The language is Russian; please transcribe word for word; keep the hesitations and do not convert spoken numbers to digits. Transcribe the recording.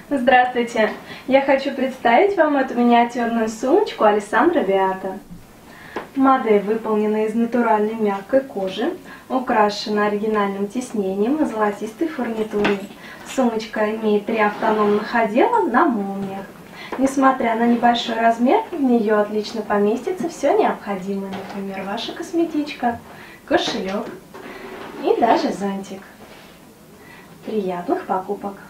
Здравствуйте! Я хочу представить вам эту миниатюрную сумочку Alessandro Beata. Модель выполнена из натуральной мягкой кожи, украшена оригинальным тиснением и золотистой фурнитурой. Сумочка имеет три автономных отдела на молниях. Несмотря на небольшой размер, в нее отлично поместится все необходимое, например, ваша косметичка, кошелек и даже зонтик. Приятных покупок!